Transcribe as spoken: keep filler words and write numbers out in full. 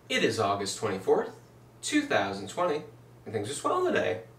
It is August twenty-fourth, two thousand twenty, and things are swell today.